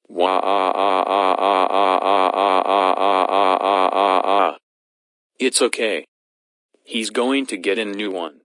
It's okay. He's going to get a new one.